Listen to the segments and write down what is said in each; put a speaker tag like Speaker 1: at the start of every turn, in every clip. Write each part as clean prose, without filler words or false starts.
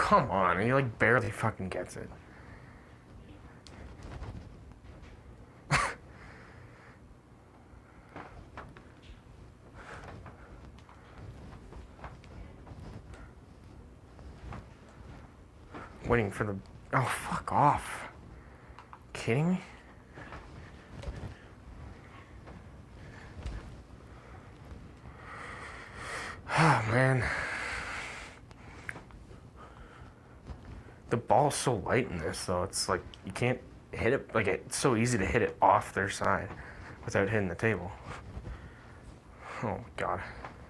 Speaker 1: come on. He, like, barely fucking gets it. Waiting for the... Oh, fuck off. Kidding me? Oh, man. The ball's so light in this, though. It's like, you can't hit it. Like, it's so easy to hit it off their side without hitting the table. Oh, my God.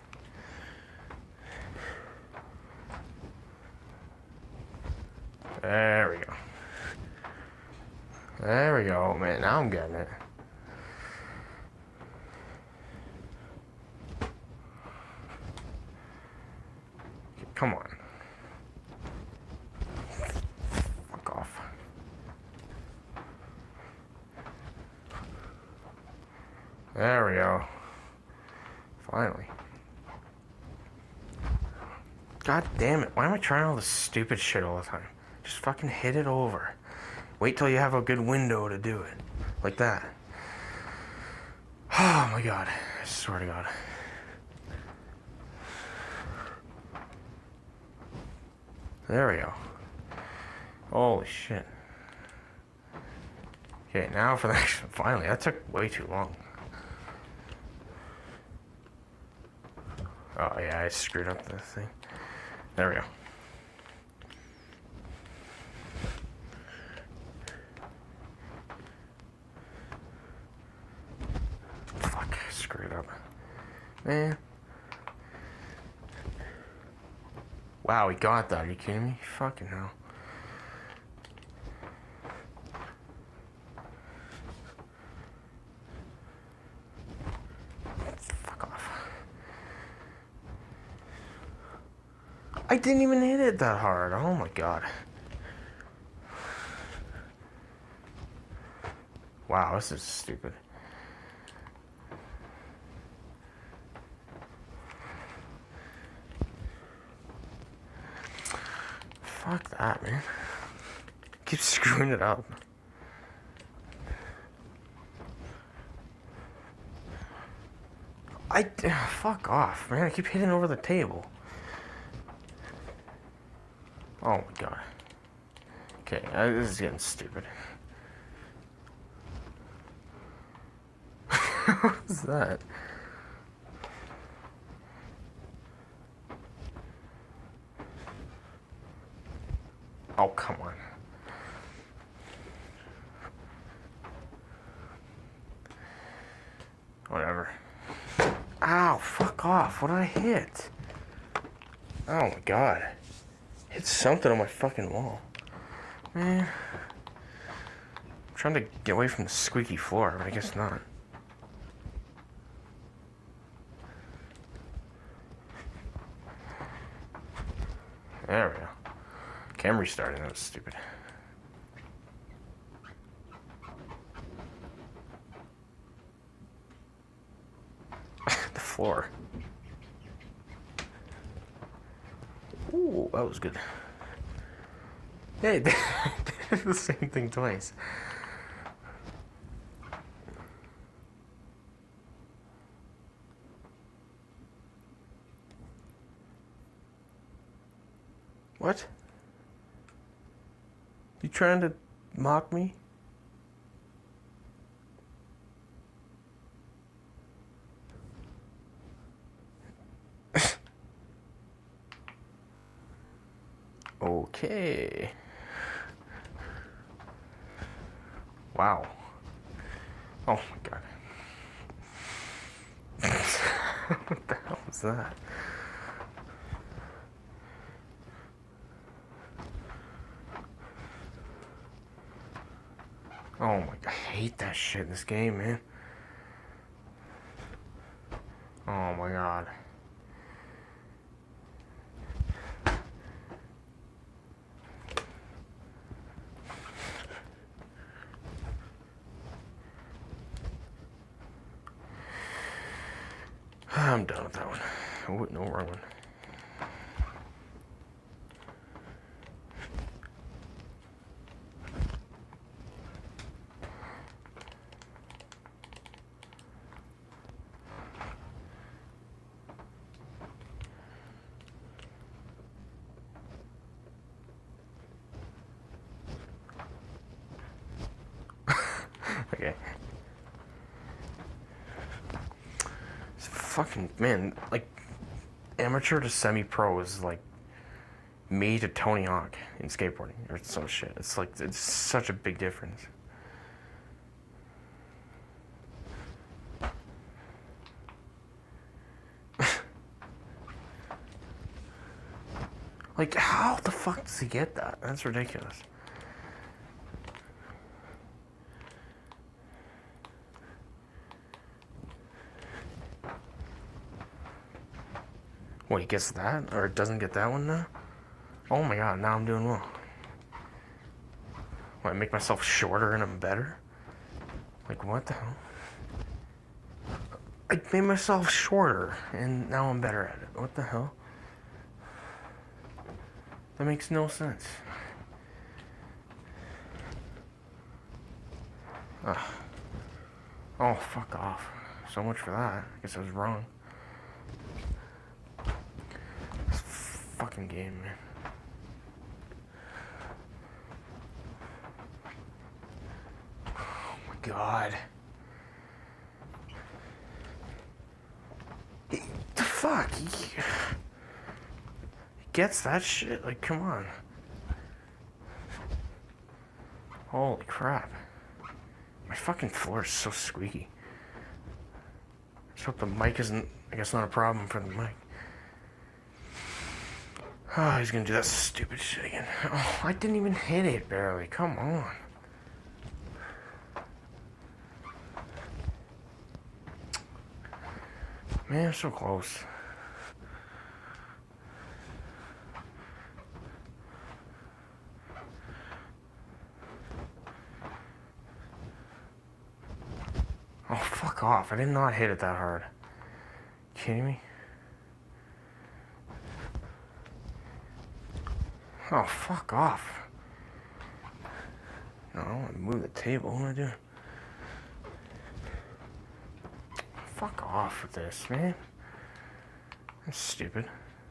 Speaker 1: There we go. There we go, man. Now I'm getting it. Come on. Fuck off. There we go. Finally. God damn it. Why am I trying all this stupid shit all the time? Just fucking hit it over. Wait till you have a good window to do it. Like that. Oh my God. I swear to God. There we go. Holy shit. Okay, now for the next one. Finally, that took way too long. Oh yeah, I screwed up this thing. There we go. Fuck, I screwed up. Man. Wow, he got that. Are you kidding me? Fucking hell. Fuck off. I didn't even hit it that hard. Oh my God. Wow, this is stupid. Fuck that, man. Keep screwing it up. Fuck off, man. I keep hitting over the table. Oh my God. Okay, this is getting stupid. What is that? Oh, come on. Whatever. Ow, fuck off. What did I hit? Oh my God. Hit something on my fucking wall. Man. I'm trying to get away from the squeaky floor, but I guess not. There we go. Camera restarting, that was stupid. The floor. Ooh, that was good. Hey, did the same thing twice. What? You trying to mock me? Okay. Wow. Oh my God. What the hell was that? Oh my God, I hate that shit in this game, man. Oh my God. I'm done with that one. Oh, no, wrong one. Okay. It's fucking, man, like, amateur to semi-pro is like me to Tony Hawk in skateboarding or some shit. It's like, it's such a big difference. Like, how the fuck does he get that? That's ridiculous. What, he gets that? Or doesn't get that one now? Oh my god, now I'm doing well. What, make myself shorter and I'm better? Like, what the hell? I made myself shorter and now I'm better at it. What the hell? That makes no sense. Ugh. Oh, fuck off. So much for that. I guess I was wrong. This fucking game, man. Oh my god. The fuck? He gets that shit? Like, come on. Holy crap. My fucking floor is so squeaky. Just hope the mic isn't, I guess, not a problem for the mic. Oh, he's gonna do that stupid shit again. Oh, I didn't even hit it, barely. Come on. Man, so close. Oh, fuck off. I did not hit it that hard. Kidding me? Oh, fuck off. No, I don't want to move the table. What am I doing? Fuck off with this, man. That's stupid.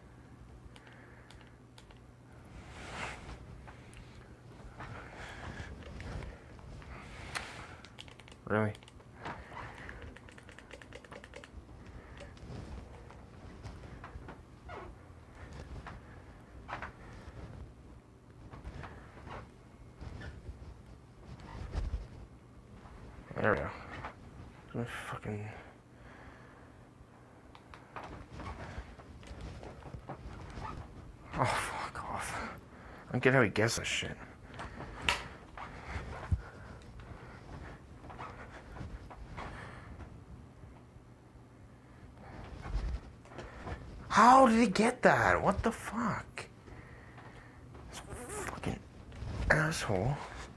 Speaker 1: Really? There we go. Fucking... Oh, fuck off. I don't get how he gets this shit. How did he get that? What the fuck? This fucking asshole.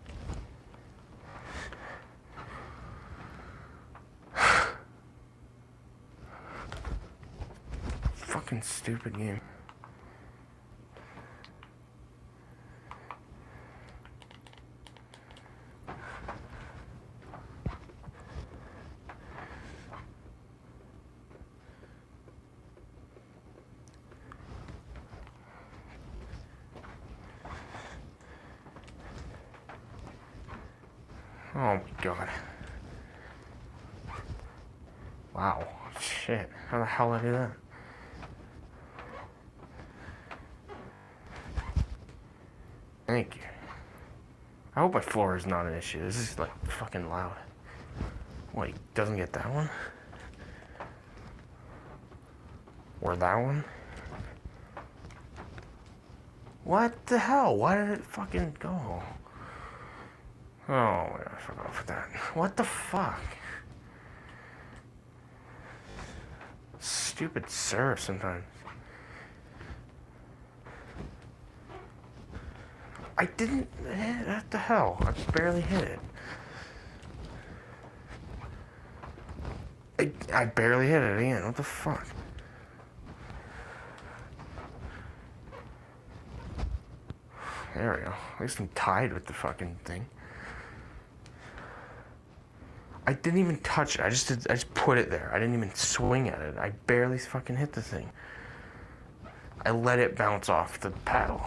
Speaker 1: Fucking stupid game. Oh my god. Wow. Shit. How the hell did I do that? Thank you. I hope my floor is not an issue. This is like fucking loud. What, he doesn't get that one? Or that one? What the hell? Why did it fucking go? Oh my god, I forgot for that. What the fuck? Stupid serve sometimes. I didn't hit it. What the hell? I barely hit it. I barely hit it again. What the fuck? There we go. At least I'm tied with the fucking thing. I didn't even touch it. I just put it there. I didn't even swing at it. I barely fucking hit the thing. I let it bounce off the paddle.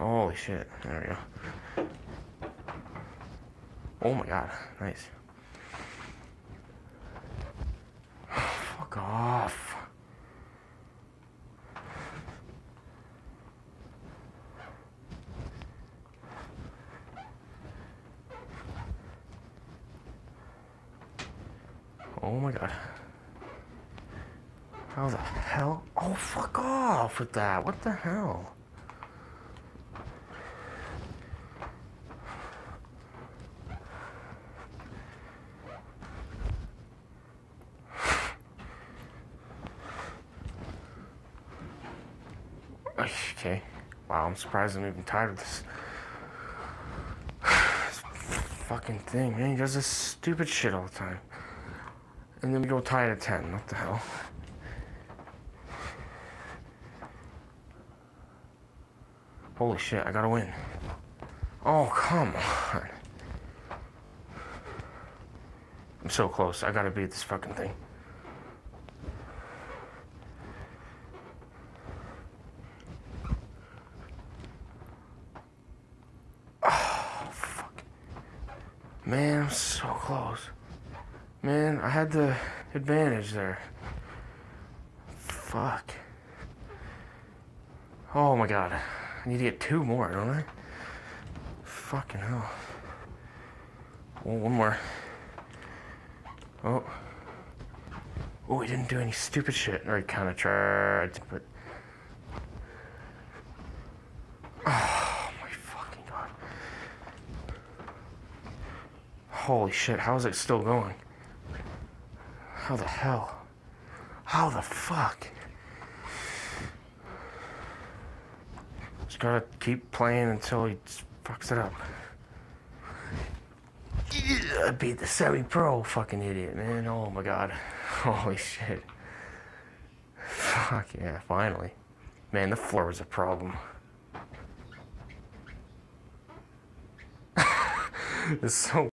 Speaker 1: Holy shit. There we go. Oh my god. Nice. Fuck off. Oh my god. How the hell? Oh, fuck off with that. What the hell? Okay. Wow, I'm surprised I'm even tired of this. This fucking thing, man. He does this stupid shit all the time. And then we go tie it at 10. What the hell? Holy shit, I gotta win. Oh, come on. I'm so close. I gotta beat this fucking thing. Oh, fuck. Man, I'm so close. Man, I had the advantage there. Fuck. Oh my god. I need to get 2 more, don't I? Fucking hell. Oh, 1 more. Oh. Oh, he didn't do any stupid shit. Or he kind of tried to, but... Oh my fucking god. Holy shit, how is it still going? How the hell? How the fuck? Just gotta keep playing until he fucks it up. I beat the semi-pro fucking idiot, man. Oh my god. Holy shit. Fuck yeah, finally. Man, the floor was a problem. It's so